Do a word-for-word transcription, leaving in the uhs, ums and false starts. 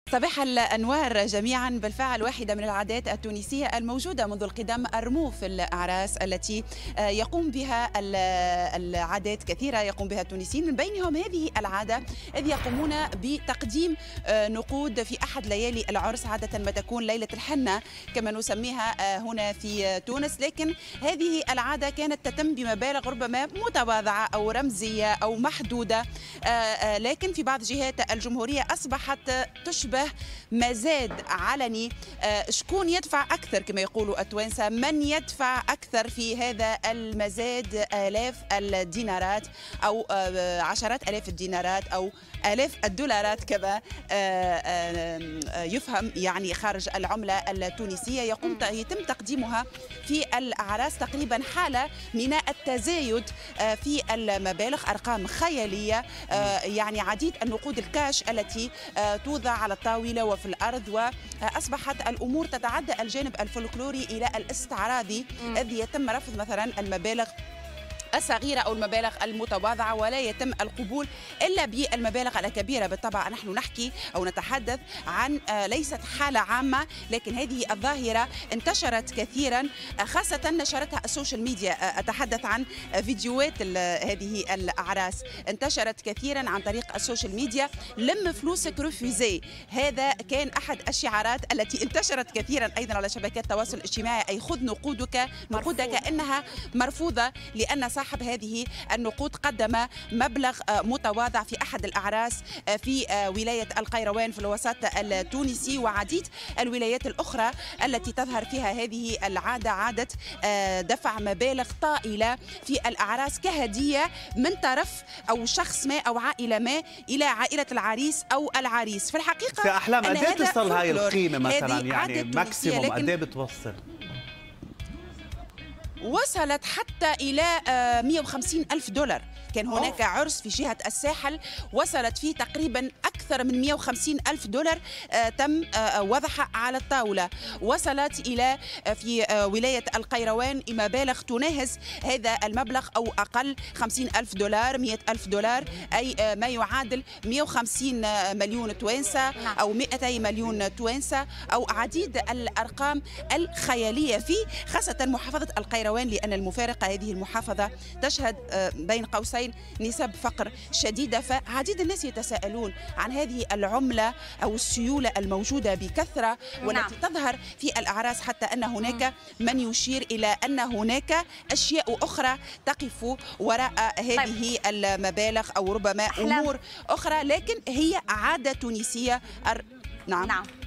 صباح الأنوار جميعا. بالفعل واحدة من العادات التونسية الموجودة منذ القدم الرموف الأعراس التي يقوم بها العادات كثيرة يقوم بها التونسيين، من بينهم هذه العادة إذ يقومون بتقديم نقود في أحد ليالي العرس، عادة ما تكون ليلة الحنة كما نسميها هنا في تونس، لكن هذه العادة كانت تتم بمبالغ ربما متواضعة أو رمزية أو محدودة، لكن في بعض جهات الجمهورية أصبحت تشبه مزاد علني. شكون يدفع أكثر كما يقولوا التوانسة، من يدفع أكثر في هذا المزاد، آلاف الدينارات أو عشرات آلاف الدينارات أو آلاف الدولارات كما يفهم يعني خارج العملة التونسية، يقوم يتم تقديمها في الأعراس تقريبا حالة من التزايد في المبالغ، أرقام خيالية، يعني عديد النقود الكاش التي توضع على الطاولة وفي الأرض، وأصبحت الأمور تتعدى الجانب الفولكلوري إلى الاستعراضي، إذ يتم رفض مثلا المبالغ الصغيرة أو المبالغ المتواضعة، ولا يتم القبول إلا بالمبالغ الكبيرة. بالطبع نحن نحكي أو نتحدث عن ليست حالة عامة، لكن هذه الظاهرة انتشرت كثيرا، خاصة نشرتها السوشيال ميديا. أتحدث عن فيديوهات هذه الأعراس انتشرت كثيرا عن طريق السوشيال ميديا. لم فلوسك رفيزي، هذا كان أحد الشعارات التي انتشرت كثيرا أيضا على شبكات التواصل الاجتماعي، أي خذ نقودك نقودك أنها مرفوضة، لأن صاحب هذه النقود قدم مبلغ متواضع في أحد الأعراس في ولاية القيروان في الوسط التونسي، وعديد الولايات الأخرى التي تظهر فيها هذه العادة، عادة دفع مبالغ طائلة في الأعراس كهدية من طرف أو شخص ما أو عائلة ما إلى عائلة العريس أو العريس. في الحقيقة في أحلام قد ايه توصل هاي القيمة مثلا، يعني ماكسيموم قد ايه بتوصل؟ وصلت حتى إلى مئة وخمسين ألف دولار. كان هناك عرس في جهة الساحل وصلت فيه تقريبا أكثر من مئة وخمسين ألف دولار تم وضعها على الطاولة. وصلت إلى في ولاية القيروان مبالغ تناهز هذا المبلغ أو أقل، خمسين ألف دولار، مئة ألف دولار، أي ما يعادل مئة وخمسين مليون توانسة أو مئتي مليون توانسة، أو عديد الأرقام الخيالية في خاصة محافظة القيروان، لأن المفارقة هذه المحافظة تشهد بين قوسين نسب فقر شديدة. فعديد الناس يتساءلون عن هذه العملة أو السيولة الموجودة بكثرة والتي نعم. تظهر في الأعراس، حتى أن هناك من يشير إلى أن هناك أشياء أخرى تقف وراء هذه طيب. المبالغ أو ربما أمور أخرى، لكن هي عادة تونسية. نعم, نعم.